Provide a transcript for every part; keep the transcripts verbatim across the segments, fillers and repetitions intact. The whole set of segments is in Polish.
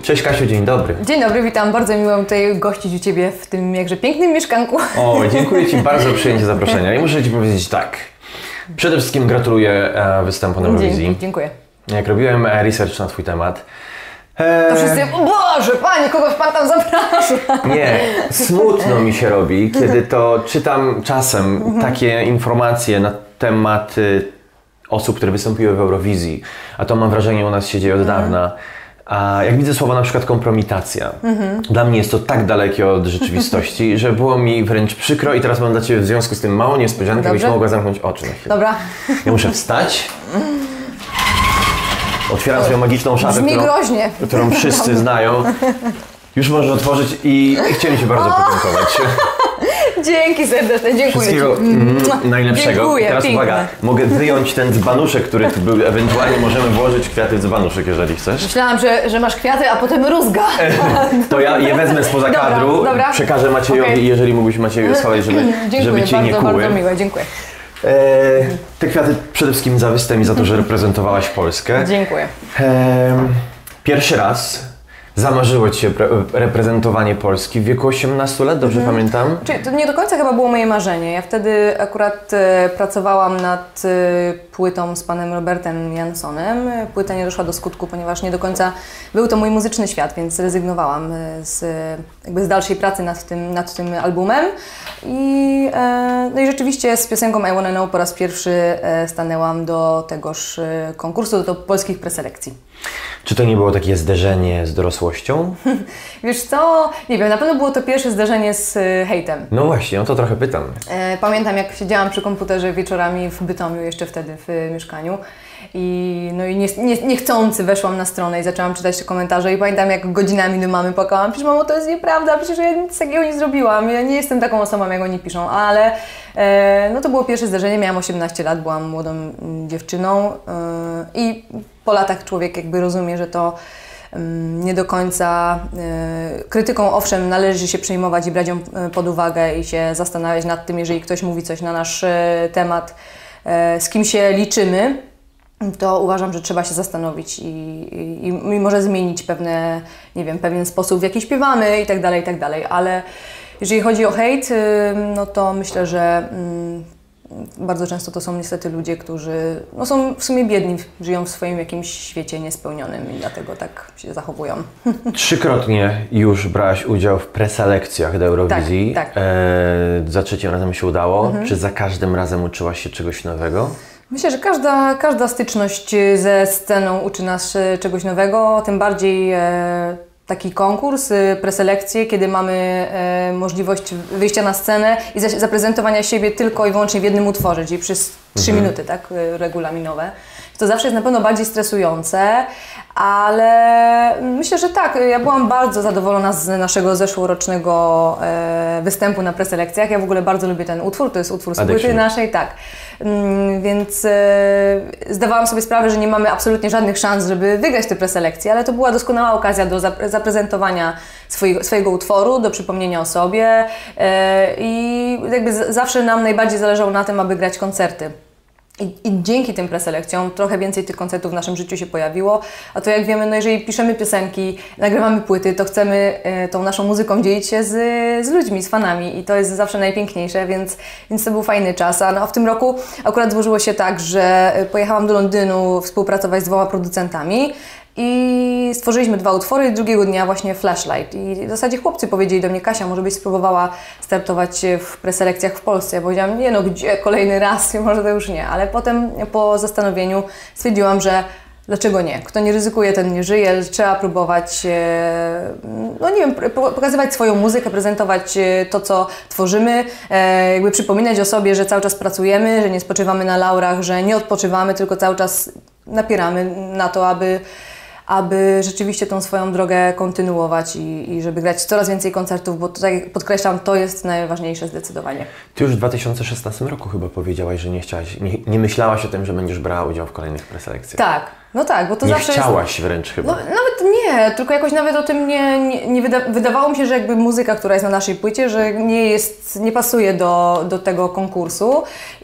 Cześć Kasiu, dzień dobry. Dzień dobry, witam. Bardzo miło tutaj gościć u Ciebie w tym jakże pięknym mieszkanku. O, dziękuję Ci bardzo za przyjęcie zaproszenia i muszę Ci powiedzieć tak. Przede wszystkim gratuluję występu na Eurowizji. Dzięki, dziękuję. Jak robiłem research na Twój temat, to wszyscy, o Boże, Panie, kogoś Pan tam zaprasza? Nie, smutno mi się robi, kiedy to czytam czasem takie informacje na temat osób, które występują w Eurowizji, a to mam wrażenie u nas się dzieje od dawna. A jak widzę słowa na przykład kompromitacja, mhm. dla mnie jest to tak dalekie od rzeczywistości, że było mi wręcz przykro i teraz mam dla Ciebie w związku z tym małą niespodziankę, Dobrze. byś mogła zamknąć oczy na chwilę. Dobra. Ja muszę wstać. Otwieram swoją magiczną szafę, Brzmi którą, groźnie. którą wszyscy znają. Już możesz otworzyć i chciałem Ci bardzo podziękować. Dzięki serdecznie, dziękuję Wszystkiego Ci. mm, najlepszego. Dziękuję, Teraz piękne. uwaga, mogę wyjąć ten dzbanuszek, który tu był, ewentualnie możemy włożyć kwiaty w dzbanuszek, jeżeli chcesz. Myślałam, że, że masz kwiaty, a potem rózga. To ja je wezmę spoza Dobra, kadru, dobra. przekażę Maciejowi, Okay. jeżeli mógłbyś Macieju schować, żeby, Dziękuję, żeby Cię bardzo, nie kuły. bardzo miłe, dziękuję. E, te kwiaty przede wszystkim za występ i za to, że reprezentowałaś Polskę. Dziękuję. E, pierwszy raz zamarzyło Ci się reprezentowanie Polski w wieku osiemnastu lat, dobrze mhm. pamiętam? Czyli to nie do końca chyba było moje marzenie. Ja wtedy akurat e, pracowałam nad e, płytą z panem Robertem Janssonem. Płyta nie doszła do skutku, ponieważ nie do końca był to mój muzyczny świat, więc rezygnowałam z, jakby z dalszej pracy nad tym, nad tym albumem. I, e, no i rzeczywiście z piosenką I Wanna Know po raz pierwszy e, stanęłam do tegoż e, konkursu, do polskich preselekcji. Czy to nie było takie zderzenie z dorosłością? Wiesz co? Nie wiem, na pewno było to pierwsze zderzenie z y, hejtem. No właśnie, o to trochę pytam. E, pamiętam, jak siedziałam przy komputerze wieczorami w Bytomiu, jeszcze wtedy w y, mieszkaniu. I, no i nie, nie, niechcący weszłam na stronę i zaczęłam czytać te komentarze i pamiętam, jak godzinami do mamy płakałam. Przecież mamo, to jest nieprawda, przecież ja nic takiego nie zrobiłam. Ja nie jestem taką osobą, jak oni piszą, ale e, no to było pierwsze zdarzenie. Miałam osiemnaście lat, byłam młodą m, dziewczyną e, i po latach człowiek jakby rozumie, że to um, nie do końca e, krytyką owszem należy się przejmować i brać ją pod uwagę i się zastanawiać nad tym, jeżeli ktoś mówi coś na nasz e, temat, e, z kim się liczymy, to uważam, że trzeba się zastanowić i, i, i może zmienić pewne, nie wiem, pewien sposób, w jaki śpiewamy i tak dalej, i tak dalej, ale jeżeli chodzi o hejt, no to myślę, że mm, bardzo często to są niestety ludzie, którzy no są w sumie biedni, żyją w swoim jakimś świecie niespełnionym i dlatego tak się zachowują. Trzykrotnie już brałaś udział w preselekcjach do Eurowizji. Tak, tak. E, za trzecim razem się udało. Mhm. Czy za każdym razem uczyłaś się czegoś nowego? Myślę, że każda, każda styczność ze sceną uczy nas czegoś nowego, tym bardziej e, taki konkurs, e, preselekcje, kiedy mamy e, możliwość wyjścia na scenę i za, zaprezentowania siebie tylko i wyłącznie w jednym utworze, czyli przez trzy Mhm. minuty, tak, regulaminowe. To zawsze jest na pewno bardziej stresujące, ale myślę, że tak, ja byłam bardzo zadowolona z naszego zeszłorocznego e, występu na preselekcjach. Ja w ogóle bardzo lubię ten utwór, to jest utwór z płyty naszej, tak. Mm, więc e, zdawałam sobie sprawę, że nie mamy absolutnie żadnych szans, żeby wygrać te preselekcje, ale to była doskonała okazja do zapre zaprezentowania swojego, swojego utworu, do przypomnienia o sobie e, i jakby z zawsze nam najbardziej zależało na tym, aby grać koncerty. I, I dzięki tym preselekcjom trochę więcej tych koncertów w naszym życiu się pojawiło, a to jak wiemy, no jeżeli piszemy piosenki, nagrywamy płyty, to chcemy e, tą naszą muzyką dzielić się z, z ludźmi, z fanami i to jest zawsze najpiękniejsze, więc, więc to był fajny czas. A no, w tym roku akurat złożyło się tak, że pojechałam do Londynu współpracować z dwoma producentami i stworzyliśmy dwa utwory, drugiego dnia właśnie Flashlight. I w zasadzie chłopcy powiedzieli do mnie: Kasia, może byś spróbowała startować w preselekcjach w Polsce. Ja powiedziałam: nie no, gdzie, kolejny raz, może to już nie. Ale potem po zastanowieniu stwierdziłam, że dlaczego nie? Kto nie ryzykuje, ten nie żyje. Trzeba próbować, no nie wiem, pokazywać swoją muzykę, prezentować to, co tworzymy, jakby przypominać o sobie, że cały czas pracujemy, że nie spoczywamy na laurach, że nie odpoczywamy, tylko cały czas napieramy na to, aby aby rzeczywiście tą swoją drogę kontynuować i, i żeby grać coraz więcej koncertów, bo tutaj podkreślam, to jest najważniejsze zdecydowanie. Ty już w dwa tysiące szesnastym roku chyba powiedziałaś, że nie chciałaś, nie, nie myślałaś o tym, że będziesz brała udział w kolejnych preselekcjach. Tak, No tak, bo to nie zawsze chciałaś jest... wręcz chyba. No, nawet nie, tylko jakoś nawet o tym nie, nie, nie wyda... wydawało mi się, że jakby muzyka, która jest na naszej płycie, że nie jest, nie pasuje do, do tego konkursu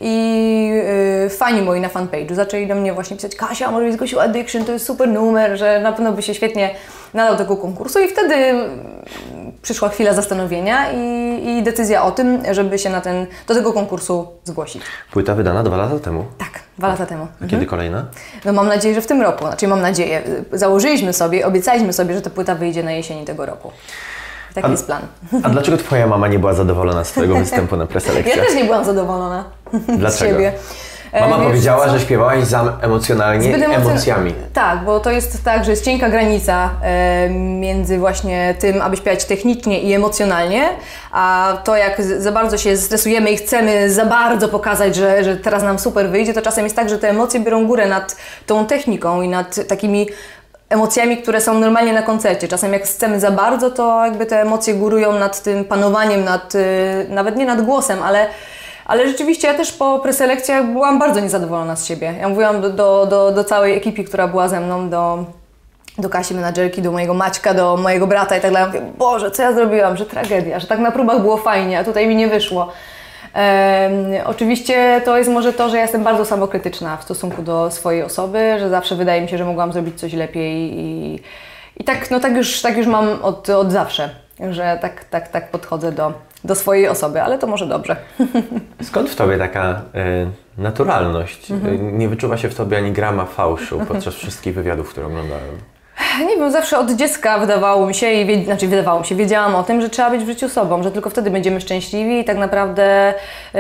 i yy, fani moi na fanpage'u zaczęli do mnie właśnie pisać: Kasia, może byś zgłosił Addiction, to jest super numer, że na pewno by się świetnie nadał tego konkursu i wtedy przyszła chwila zastanowienia i, i decyzja o tym, żeby się na ten, do tego konkursu zgłosić. Płyta wydana dwa lata temu. Tak, dwa lata temu. A kiedy mhm. kolejna? No mam nadzieję, że w tym roku. Znaczy mam nadzieję. Założyliśmy sobie, obiecaliśmy sobie, że ta płyta wyjdzie na jesieni tego roku. Taki a, jest plan. A dlaczego Twoja mama nie była zadowolona z Twojego występu na preselekcjach? Ja też nie byłam zadowolona. Dlaczego? Z siebie. Mama Wiesz, powiedziała, co? że śpiewałaś za emocjonalnie i emocjon... emocjami. Tak, bo to jest tak, że jest cienka granica e, między właśnie tym, aby śpiewać technicznie i emocjonalnie, a to jak za bardzo się stresujemy i chcemy za bardzo pokazać, że, że teraz nam super wyjdzie, to czasem jest tak, że te emocje biorą górę nad tą techniką i nad takimi emocjami, które są normalnie na koncercie. Czasem jak chcemy za bardzo, to jakby te emocje górują nad tym panowaniem, nad, nawet nie nad głosem, ale Ale rzeczywiście ja też po preselekcjach byłam bardzo niezadowolona z siebie. Ja mówiłam do, do, do, do całej ekipy, która była ze mną, do, do Kasi menadżerki, do mojego Maćka, do mojego brata i tak dalej. Mówię: Boże, co ja zrobiłam, że tragedia, że tak na próbach było fajnie, a tutaj mi nie wyszło. Um, oczywiście to jest może to, że ja jestem bardzo samokrytyczna w stosunku do swojej osoby, że zawsze wydaje mi się, że mogłam zrobić coś lepiej i, i tak, no tak, już, tak już mam od, od zawsze, że tak, tak, tak podchodzę do, do swojej osoby, ale to może dobrze. Skąd w Tobie taka y, naturalność? Mhm. Nie wyczuwa się w Tobie ani grama fałszu podczas wszystkich wywiadów, które oglądałem? Nie wiem, zawsze od dziecka wydawało mi się, i wie, znaczy wydawało mi się, wiedziałam o tym, że trzeba być w życiu sobą, że tylko wtedy będziemy szczęśliwi i tak naprawdę yy,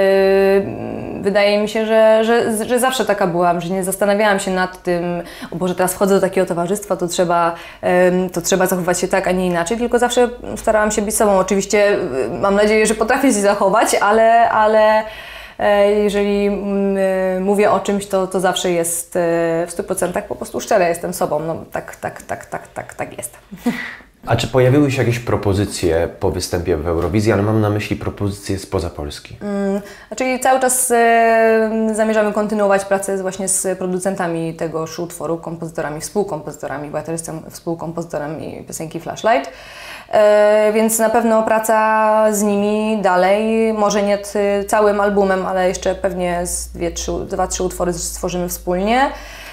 wydaje mi się, że, że, że zawsze taka byłam, że nie zastanawiałam się nad tym: o Boże, teraz wchodzę do takiego towarzystwa, to trzeba, yy, to trzeba zachowywać się tak, a nie inaczej, tylko zawsze starałam się być sobą. Oczywiście yy, mam nadzieję, że potrafię się zachować, ale, ale jeżeli mówię o czymś, to, to zawsze jest w stu procentach po prostu szczere, jestem sobą. No tak, tak, tak, tak, tak, tak jest. A czy pojawiły się jakieś propozycje po występie w Eurowizji, ale mam na myśli propozycje spoza Polski? Hmm, znaczy cały czas e, zamierzamy kontynuować pracę właśnie z producentami tegoż utworu, kompozytorami, współkompozytorami, bo ja też jestem współkompozytorem i piosenki Flashlight. E, więc na pewno praca z nimi dalej, może nie całym albumem, ale jeszcze pewnie z dwie, trzy, dwa, trzy utwory stworzymy wspólnie.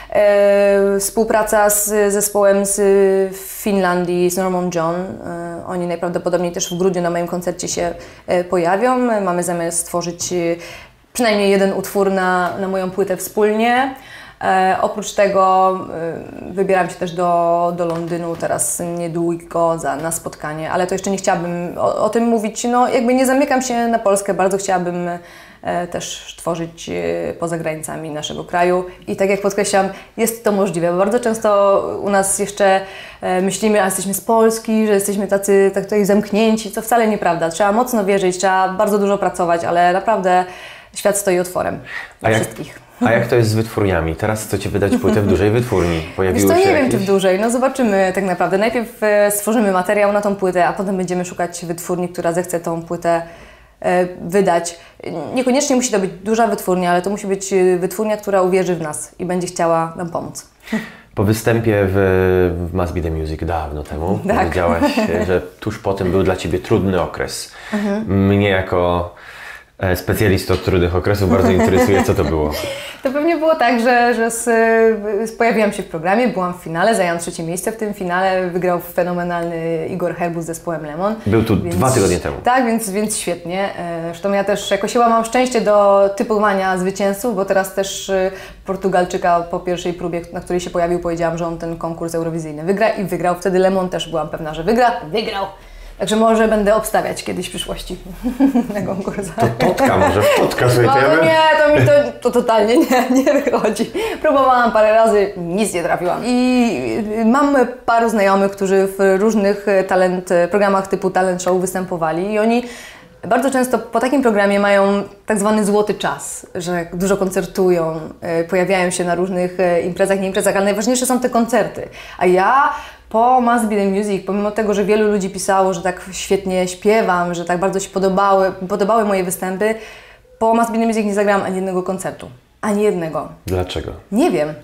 E, współpraca z zespołem z Finlandii, z Norman John. E, oni najprawdopodobniej też w grudniu na moim koncercie się e, pojawią. Mamy zamiar stworzyć przynajmniej jeden utwór na, na moją płytę wspólnie. E, oprócz tego e, wybieram się też do, do Londynu teraz niedługo za, na spotkanie, ale to jeszcze nie chciałabym o, o tym mówić. No, jakby nie zamykam się na Polskę, bardzo chciałabym e, też tworzyć e, poza granicami naszego kraju i tak jak podkreślam, jest to możliwe, bo bardzo często u nas jeszcze e, myślimy, że jesteśmy z Polski, że jesteśmy tacy tak tutaj zamknięci, co wcale nieprawda. Trzeba mocno wierzyć, trzeba bardzo dużo pracować, ale naprawdę świat stoi otworem dla jak... wszystkich. A jak to jest z wytwórniami? Teraz chcecie wydać płytę w dużej wytwórni. Pojawiły Wiesz, to się nie jakieś... wiem, czy w dużej. No zobaczymy tak naprawdę. Najpierw e, stworzymy materiał na tą płytę, a potem będziemy szukać wytwórni, która zechce tą płytę e, wydać. Niekoniecznie musi to być duża wytwórnia, ale to musi być wytwórnia, która uwierzy w nas i będzie chciała nam pomóc. Po występie w, w Must Be The Music dawno temu tak. powiedziałaś, że tuż po tym był dla Ciebie trudny okres. Mhm. Mnie jako specjalista od trudnych okresów bardzo interesuje, co to było. To pewnie było tak, że, że z, z, pojawiłam się w programie, byłam w finale, zajęłam trzecie miejsce w tym finale, wygrał fenomenalny Igor Herbus z zespołem Lemon. Był tu więc, dwa tygodnie temu. Tak, więc, więc świetnie. Zresztą ja też jakoś chyba mam szczęście do typowania zwycięzców, bo teraz też Portugalczyka po pierwszej próbie, na której się pojawił, powiedziałam, że on ten konkurs eurowizyjny wygra i wygrał. Wtedy Lemon też byłam pewna, że wygra. Wygrał! Także może będę obstawiać kiedyś w przyszłości na konkursach. To totka, może w totka sobie no, to nie, to mi to, to totalnie nie, nie wychodzi. Próbowałam parę razy, nic nie trafiłam. I mam paru znajomych, którzy w różnych talent, programach typu talent show występowali i oni bardzo często po takim programie mają tak zwany złoty czas, że dużo koncertują, pojawiają się na różnych imprezach, nie imprezach, ale najważniejsze są te koncerty. A ja po Must Be The Music, pomimo tego, że wielu ludzi pisało, że tak świetnie śpiewam, że tak bardzo się podobały, podobały moje występy, po Must Be The Music nie zagrałam ani jednego koncertu. Ani jednego. Dlaczego? Nie wiem.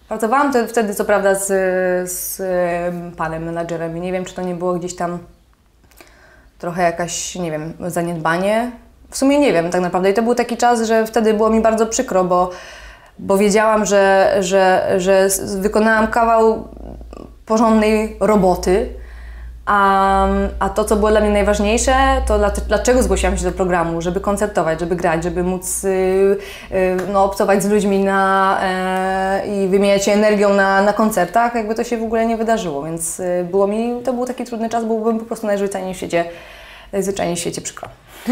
Pracowałam te, wtedy co prawda z, z panem menadżerem i nie wiem, czy to nie było gdzieś tam trochę jakaś, nie wiem, zaniedbanie. W sumie nie wiem tak naprawdę i to był taki czas, że wtedy było mi bardzo przykro, bo, bo wiedziałam, że, że, że wykonałam kawał porządnej roboty, a, a to, co było dla mnie najważniejsze, to dla, dlaczego zgłosiłam się do programu, żeby koncertować, żeby grać, żeby móc y, y, no, obcować z ludźmi na, y, i wymieniać się energią na, na koncertach, jakby to się w ogóle nie wydarzyło, więc y, było mi, to był taki trudny czas, bo byłem po prostu najzwyczajniej w świecie, najzwyczajniej w świecie przykro.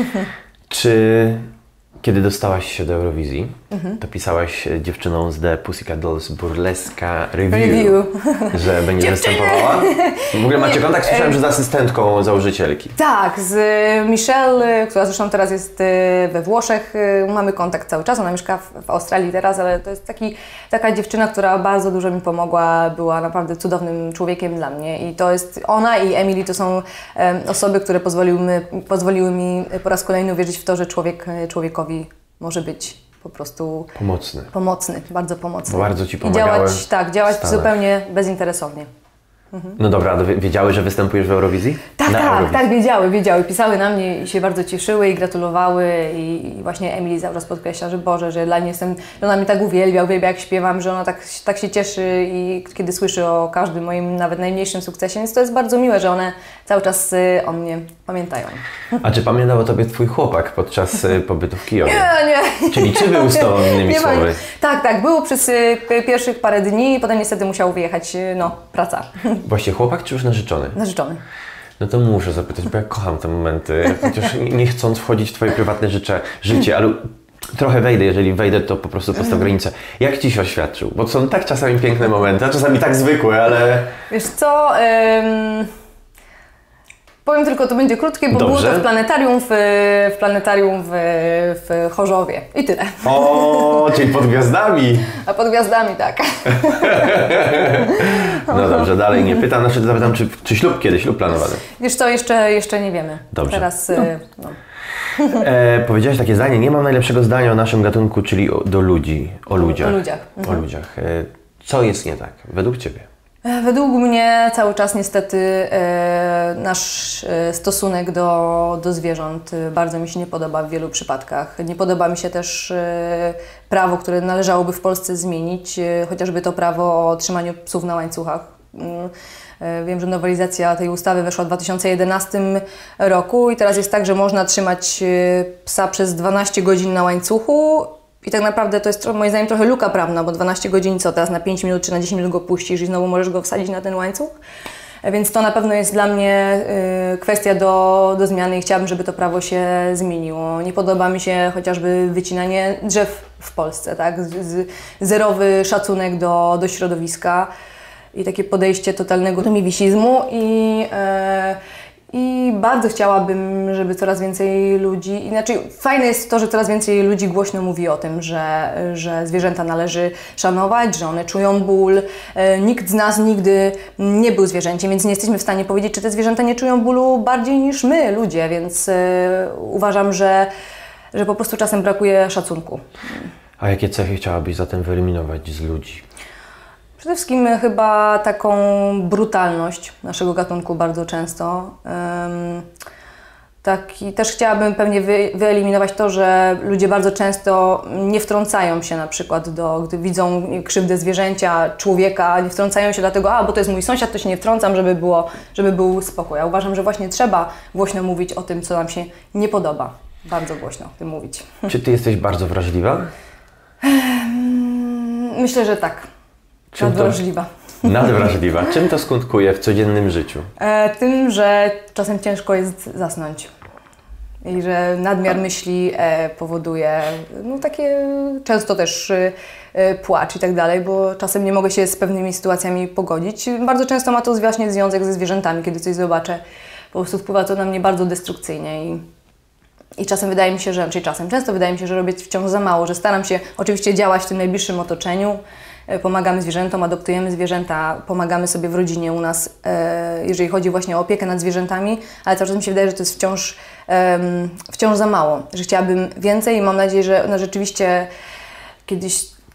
Czy kiedy dostałaś się do Eurowizji, mhm. to pisałaś dziewczyną z The Pussycat Dolls Burleska Review, Review. że będzie występowała? W ogóle macie kontakt? Słyszałem, że z asystentką założycielki. Tak, z Michelle, która zresztą teraz jest we Włoszech, mamy kontakt cały czas. Ona mieszka w Australii teraz, ale to jest taki, taka dziewczyna, która bardzo dużo mi pomogła, była naprawdę cudownym człowiekiem dla mnie i to jest ona i Emily to są osoby, które pozwoliły mi, pozwoliły mi po raz kolejny uwierzyć w to, że człowiek człowiekowi może być po prostu pomocny. Pomocny, bardzo pomocny. Bo bardzo Ci pomagały. I działać, tak, działać zupełnie bezinteresownie. Mhm. No dobra, wiedziały, że występujesz w Eurowizji? Tak, na tak, Eurowizji. tak, wiedziały, wiedziały. Pisały na mnie i się bardzo cieszyły i gratulowały i, i właśnie Emily cały czas podkreśla, że Boże, że dla niej jestem, że ona mnie tak uwielbia, uwielbia jak śpiewam, że ona tak, tak się cieszy i kiedy słyszy o każdym moim nawet najmniejszym sukcesie, więc to jest bardzo miłe, że one cały czas y, o mnie pamiętają. A czy pamiętał o Tobie Twój chłopak podczas y, pobytu w Kijowie? Nie, nie. Czyli czy był z Tobą, innymi nie słowy? Tak, tak, był przez y, pierwszych parę dni, potem niestety musiał wyjechać, y, no, praca. Właśnie chłopak czy już narzeczony? Narzeczony. No to muszę zapytać, bo ja kocham te momenty, chociaż nie chcąc wchodzić w Twoje prywatne życie, życie, ale trochę wejdę, jeżeli wejdę, to po prostu postaw granicę. Jak Ci się oświadczył? Bo to są tak czasami piękne momenty, a czasami tak zwykłe, ale... Wiesz co, ym... powiem tylko, to będzie krótkie, bo Dobrze. było to w planetarium w, w planetarium w, w Chorzowie i tyle. O, czyli pod gwiazdami. A pod gwiazdami, tak. No dobrze, dalej nie pytam, znaczy zapytam, czy, czy ślub kiedyś, ślub planowany? Wiesz co, jeszcze, jeszcze nie wiemy. Dobrze. Teraz, no. No. E, powiedziałaś takie zdanie, nie mam najlepszego zdania o naszym gatunku, czyli o, do ludzi, o ludziach. O ludziach. Mhm. O ludziach. E, co jest nie tak, według Ciebie? Według mnie cały czas niestety e, nasz e, stosunek do, do zwierząt bardzo mi się nie podoba w wielu przypadkach. Nie podoba mi się też e, prawo, które należałoby w Polsce zmienić, e, chociażby to prawo o trzymaniu psów na łańcuchach. E, wiem, że nowelizacja tej ustawy weszła w dwa tysiące jedenastym roku i teraz jest tak, że można trzymać psa przez dwanaście godzin na łańcuchu. I tak naprawdę to jest moim zdaniem trochę luka prawna, bo dwanaście godzin co, teraz na pięć minut czy na dziesięć minut go puścisz i znowu możesz go wsadzić na ten łańcuch. Więc to na pewno jest dla mnie y, kwestia do, do zmiany i chciałabym, żeby to prawo się zmieniło. Nie podoba mi się chociażby wycinanie drzew w Polsce, tak? Z, z, zerowy szacunek do, do środowiska i takie podejście totalnego tomiwisizmu i y, I bardzo chciałabym, żeby coraz więcej ludzi, inaczej fajne jest to, że coraz więcej ludzi głośno mówi o tym, że, że zwierzęta należy szanować, że one czują ból. Nikt z nas nigdy nie był zwierzęciem, więc nie jesteśmy w stanie powiedzieć, czy te zwierzęta nie czują bólu bardziej niż my, ludzie, więc uważam, że, że po prostu czasem brakuje szacunku. A jakie cechy chciałabyś zatem wyeliminować z ludzi? Przede wszystkim chyba taką brutalność naszego gatunku bardzo często. Um, tak, i też chciałabym pewnie wy, wyeliminować to, że ludzie bardzo często nie wtrącają się na przykład, do, gdy widzą krzywdę zwierzęcia, człowieka, nie wtrącają się dlatego, a bo to jest mój sąsiad, to się nie wtrącam, żeby, było, żeby był spokój. Ja uważam, że właśnie trzeba głośno mówić o tym, co nam się nie podoba. Bardzo głośno o tym mówić. Czy Ty jesteś bardzo wrażliwa? Myślę, że tak. Nadwrażliwa. Nadwrażliwa. Czym to skutkuje w codziennym życiu? E, tym, że czasem ciężko jest zasnąć i że nadmiar myśli e, powoduje no, takie często też e, płacz i tak dalej, bo czasem nie mogę się z pewnymi sytuacjami pogodzić. Bardzo często ma to właśnie związek ze zwierzętami, kiedy coś zobaczę, po prostu wpływa to na mnie bardzo destrukcyjnie i I czasem wydaje mi się, że, czyli czasem, często wydaje mi się, że robię wciąż za mało, że staram się oczywiście działać w tym najbliższym otoczeniu, pomagamy zwierzętom, adoptujemy zwierzęta, pomagamy sobie w rodzinie u nas, jeżeli chodzi właśnie o opiekę nad zwierzętami, ale cały czas mi się wydaje, że to jest wciąż, wciąż za mało, że chciałabym więcej i mam nadzieję, że no, rzeczywiście kiedyś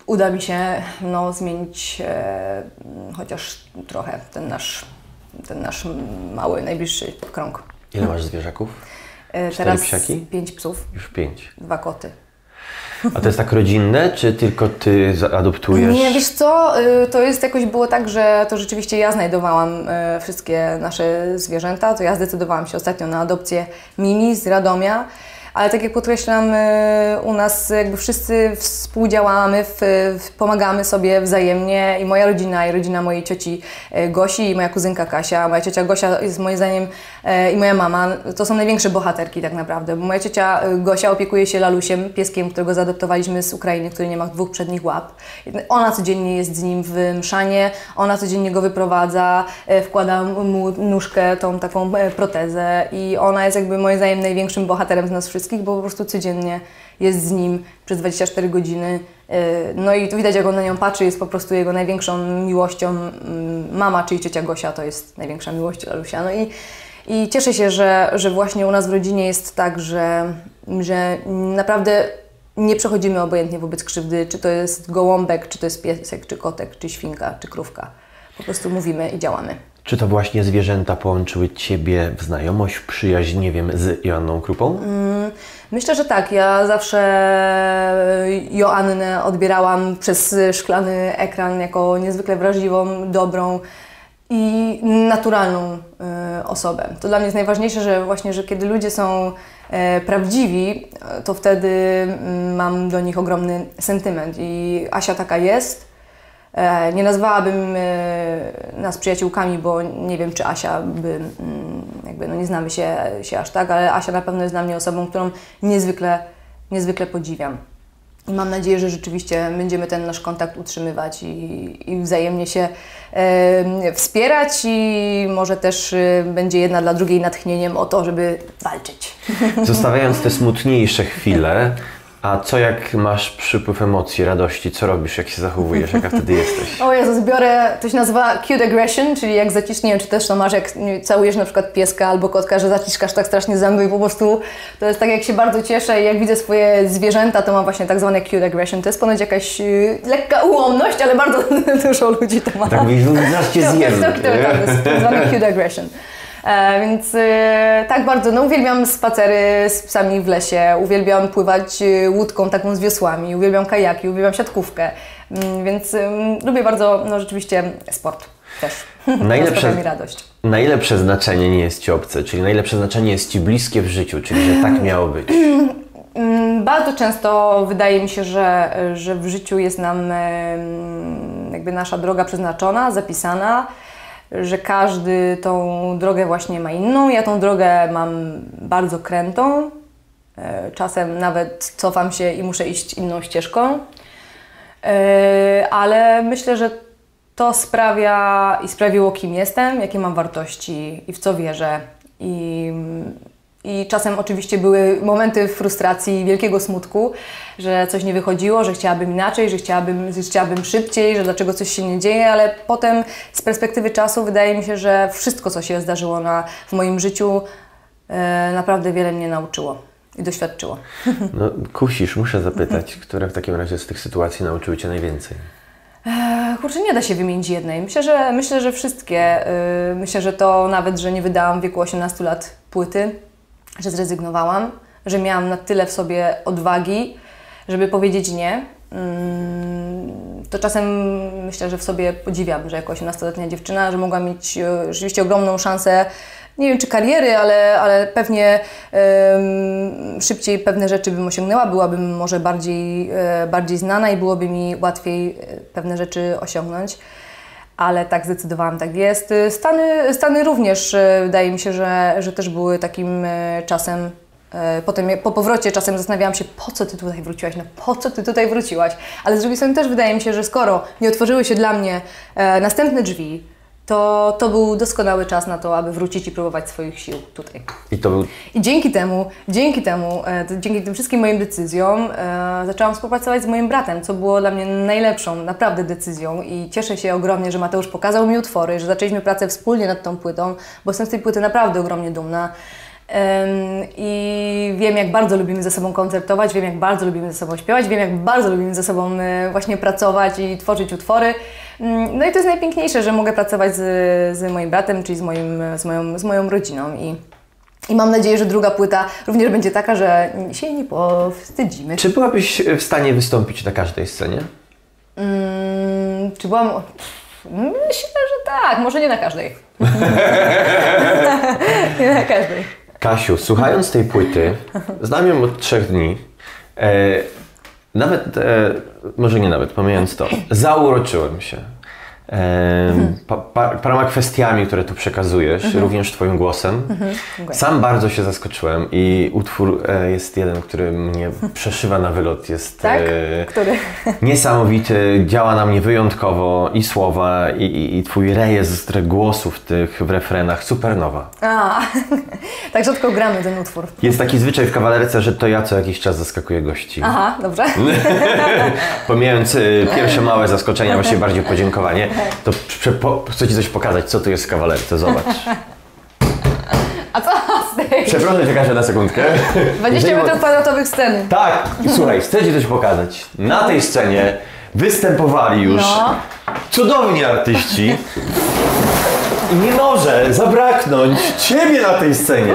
uda mi się no, zmienić e, chociaż trochę ten nasz, ten nasz mały, najbliższy krąg. Ile masz zwierzaków? E, teraz psiaki? pięć psów. Już pięć. Dwa koty. A to jest tak rodzinne, czy tylko ty adoptujesz? Nie, wiesz co, to jest jakoś było tak, że to rzeczywiście ja znajdowałam wszystkie nasze zwierzęta, to ja zdecydowałam się ostatnio na adopcję Mimi z Radomia. Ale tak jak podkreślam, u nas jakby wszyscy współdziałamy, w, w, pomagamy sobie wzajemnie i moja rodzina, i rodzina mojej cioci Gosi, i moja kuzynka Kasia. Moja ciocia Gosia jest moim zdaniem i moja mama, to są największe bohaterki tak naprawdę. Bo moja ciocia Gosia opiekuje się Lalusiem, pieskiem, którego zaadoptowaliśmy z Ukrainy, który nie ma dwóch przednich łap. Ona codziennie jest z nim w mszanie, ona codziennie go wyprowadza, wkłada mu nóżkę, tą taką protezę i ona jest jakby moim zdaniem największym bohaterem z nas wszystkich. Bo po prostu codziennie jest z nim przez dwadzieścia cztery godziny. No i tu widać, jak on na nią patrzy, jest po prostu jego największą miłością. Mama, czyli ciocia Gosia, to jest największa miłość Lalusia. No i, i cieszę się, że, że właśnie u nas w rodzinie jest tak, że, że naprawdę nie przechodzimy obojętnie wobec krzywdy, czy to jest gołąbek, czy to jest piesek, czy kotek, czy świnka, czy krówka. Po prostu mówimy i działamy. Czy to właśnie zwierzęta połączyły Ciebie w znajomość, w przyjaźń, nie wiem, z Joanną Krupą? Mm, myślę, że tak. Ja zawsze Joannę odbierałam przez szklany ekran jako niezwykle wrażliwą, dobrą i naturalną y, osobę. To dla mnie jest najważniejsze, że właśnie, że kiedy ludzie są y, prawdziwi, to wtedy y, mam do nich ogromny sentyment i Asia taka jest. Nie nazwałabym nas przyjaciółkami, bo nie wiem, czy Asia by, jakby, no nie znamy się, się aż tak, ale Asia na pewno jest dla mnie osobą, którą niezwykle, niezwykle podziwiam. I mam nadzieję, że rzeczywiście będziemy ten nasz kontakt utrzymywać i, i wzajemnie się e, wspierać i może też e, będzie jedna dla drugiej natchnieniem o to, żeby walczyć. Zostawiając te smutniejsze chwile, a co jak masz przypływ emocji, radości? Co robisz, jak się zachowujesz, jaka wtedy jesteś? O Jezus, biorę, to się nazywa cute aggression, czyli jak zacisz, nie wiem, czy też to masz, jak całujesz na przykład pieska albo kotka, że zaciskasz tak strasznie zęby i po prostu to jest tak, jak się bardzo cieszę i jak widzę swoje zwierzęta, to mam właśnie tak zwane cute aggression. To jest ponoć jakaś yy, lekka ułomność, ale bardzo dużo ludzi to ma. Tak mówisz, no zaraz cię zjem. Tak, to jest tak zwane cute aggression. E, więc e, tak bardzo, no uwielbiam spacery z psami w lesie, uwielbiam pływać łódką taką z wiosłami, uwielbiam kajaki, uwielbiam siatkówkę, mm, więc e, lubię bardzo, no rzeczywiście sport też, na ile, sprawia prze... mi radość. na ile przeznaczenie nie jest Ci obce, czyli na ile przeznaczenie jest Ci bliskie w życiu, czyli że tak miało być? Bardzo często wydaje mi się, że, że w życiu jest nam jakby nasza droga przeznaczona, zapisana, że każdy tą drogę właśnie ma inną. Ja tą drogę mam bardzo krętą. Czasem nawet cofam się i muszę iść inną ścieżką. Ale myślę, że to sprawia i sprawiło, kim jestem, jakie mam wartości i w co wierzę. I, i czasem oczywiście były momenty frustracji, wielkiego smutku, że coś nie wychodziło, że chciałabym inaczej, że chciałabym, że chciałabym szybciej, że dlaczego coś się nie dzieje, ale potem z perspektywy czasu wydaje mi się, że wszystko, co się zdarzyło na, w moim życiu, e, naprawdę wiele mnie nauczyło i doświadczyło. No kusisz, muszę zapytać, które w takim razie z tych sytuacji nauczyły Cię najwięcej? E, kurczę, nie da się wymienić jednej. Myślę, że, myślę, że wszystkie. E, myślę, że to nawet, że nie wydałam w wieku osiemnastu lat płyty, że zrezygnowałam, że miałam na tyle w sobie odwagi, żeby powiedzieć nie. To czasem myślę, że w sobie podziwiam, że jako osiemnastoletnia dziewczyna, że mogła mieć rzeczywiście ogromną szansę, nie wiem czy kariery, ale, ale pewnie um, szybciej pewne rzeczy bym osiągnęła, byłabym może bardziej, e, bardziej znana i byłoby mi łatwiej pewne rzeczy osiągnąć. Ale tak zdecydowałam, tak jest. Stany, Stany również wydaje mi się, że, że też były takim czasem. Potem po powrocie czasem zastanawiałam się, po co Ty tutaj wróciłaś, no po co Ty tutaj wróciłaś? Ale z drugiej strony też wydaje mi się, że skoro nie otworzyły się dla mnie e, następne drzwi, to, to był doskonały czas na to, aby wrócić i próbować swoich sił tutaj. I to był... I dzięki temu, dzięki temu, e, to, dzięki tym wszystkim moim decyzjom e, zaczęłam współpracować z moim bratem, co było dla mnie najlepszą, naprawdę decyzją i cieszę się ogromnie, że Mateusz pokazał mi utwory, że zaczęliśmy pracę wspólnie nad tą płytą, bo jestem z tej płyty naprawdę ogromnie dumna. I wiem, jak bardzo lubimy ze sobą koncertować, wiem, jak bardzo lubimy ze sobą śpiewać, wiem, jak bardzo lubimy ze sobą właśnie pracować i tworzyć utwory. No i to jest najpiękniejsze, że mogę pracować z, z moim bratem, czyli z, moim, z, moją, z moją rodziną. I, I mam nadzieję, że druga płyta również będzie taka, że się nie powstydzimy. Czy byłabyś w stanie wystąpić na każdej scenie? Hmm, czy byłam... Myślę, że tak, może nie na każdej. Nie na każdej. Kasiu, słuchając tej płyty, znam ją od trzech dni, e, nawet, e, może nie nawet, pomijając to, zauroczyłem się e, pa, pa, paroma kwestiami, które tu przekazujesz, mhm. również Twoim głosem. Mhm. Sam bardzo się zaskoczyłem i utwór e, jest jeden, który mnie przeszywa na wylot, jest tak? e, który? niesamowity, działa na mnie wyjątkowo i słowa, i, i, i Twój rejestr głosów tych w refrenach, supernowa. A, tak rzadko gramy ten utwór. Jest taki zwyczaj w kawalerce, że to ja co jakiś czas zaskakuję gości. Aha, dobrze. Pomijając y, pierwsze małe zaskoczenia, właściwie bardziej podziękowanie, to prze, po, chcę Ci coś pokazać, co tu jest w kawalerce, zobacz. A co z tej? Przepraszam Cię, Kasia, na sekundkę. dwadzieścia metrów kwadratowych sceny. Tak, słuchaj, chcę Ci coś pokazać. Na tej scenie występowali już no. cudowni artyści i nie może zabraknąć Ciebie na tej scenie.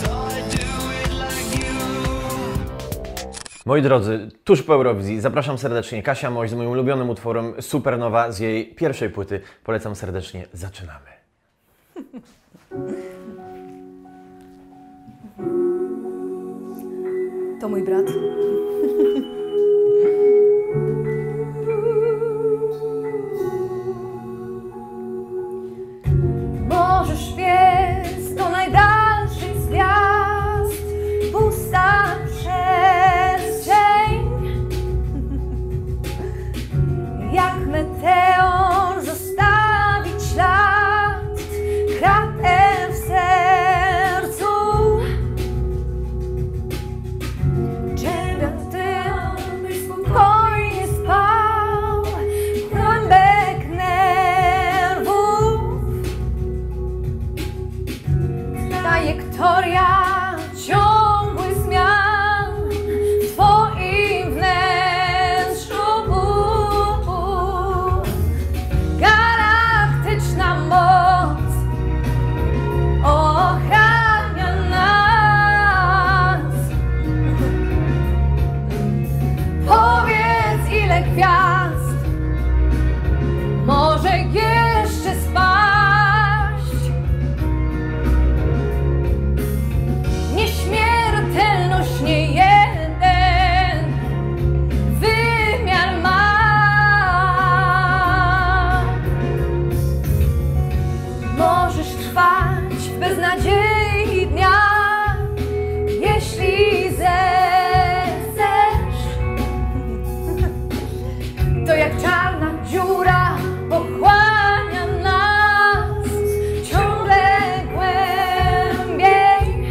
Moi drodzy, tuż po Eurowizji zapraszam serdecznie Kasia Moś z moim ulubionym utworem Supernowa z jej pierwszej płyty. Polecam serdecznie, zaczynamy. To mój brat. Możesz biec do najdalszych z gwiazd, pusta przestrzeń. Jak meteor zostawić ślad, kratę w sercu. Czerwiony tył, byś spokojnie spał, kłębek nerwów. Trajektoria ciągłych zmian w twoim wnętrzu. Galaktyczna moc ochrania nas. Powiedz, ile gwiazd może jeszcze spaść. Nieśmiertelność nie jeden wymiar ma. Możesz trwać w beznadziei dnia, jeśli zechcesz. To jak czarna dziura pochłania nas ciągle głębiej.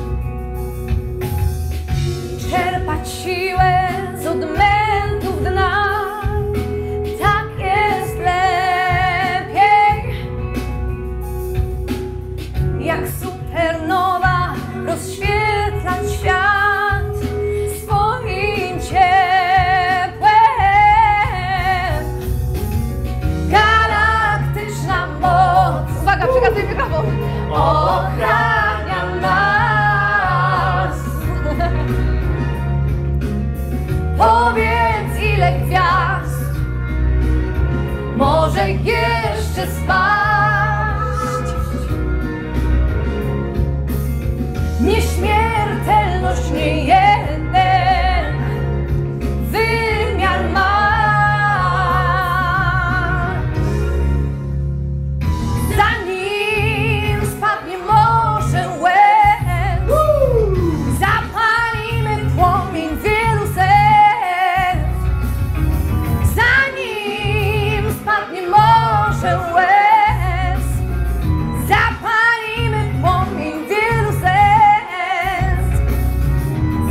Czerpać siłę z odmętów dna, tak jest lepiej. Jak supernowa rozświetlać świat swoim ciepłem. Galaktyczna moc, uwaga, przekazuj mikrofon, ochrania nas. Powiedz, ile gwiazd może jeszcze spaść. Nieśmiertelność nie jeden wymiar ma. Zanim spadnie morze łez, zapalimy płomień wielu serc. Zanim spadnie morze łez, zapalimy płomień wielu serc.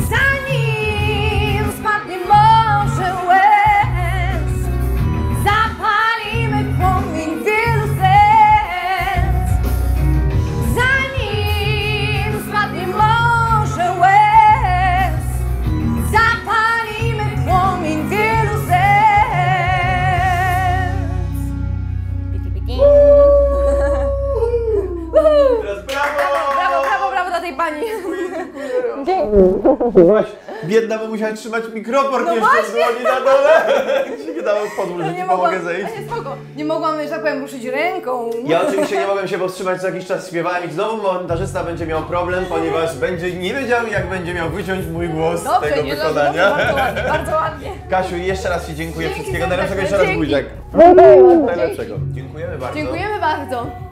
Dziękuję. Biedna, bo musiała trzymać mikrofon no jeszcze w dłoni na dole. Się nie dało podłóż, że ci pomogę zejść. Nie, spoko. Nie mogłam, że tak powiem, ruszyć ręką. Ja oczywiście nie mogłem się powstrzymać, co jakiś czas śpiewałem i znowu montażysta będzie miał problem, ponieważ będzie nie wiedział, jak będzie miał wyciąć mój głos dobrze, z tego nie, wykonania. Dobrze, bardzo ładnie, bardzo ładnie. Kasiu, jeszcze raz Ci dziękuję. Dzięki Wszystkiego najlepszego, jeszcze raz serdecznie, buziak. dzięki. Najlepszego. Dziękujemy bardzo. Dziękujemy bardzo.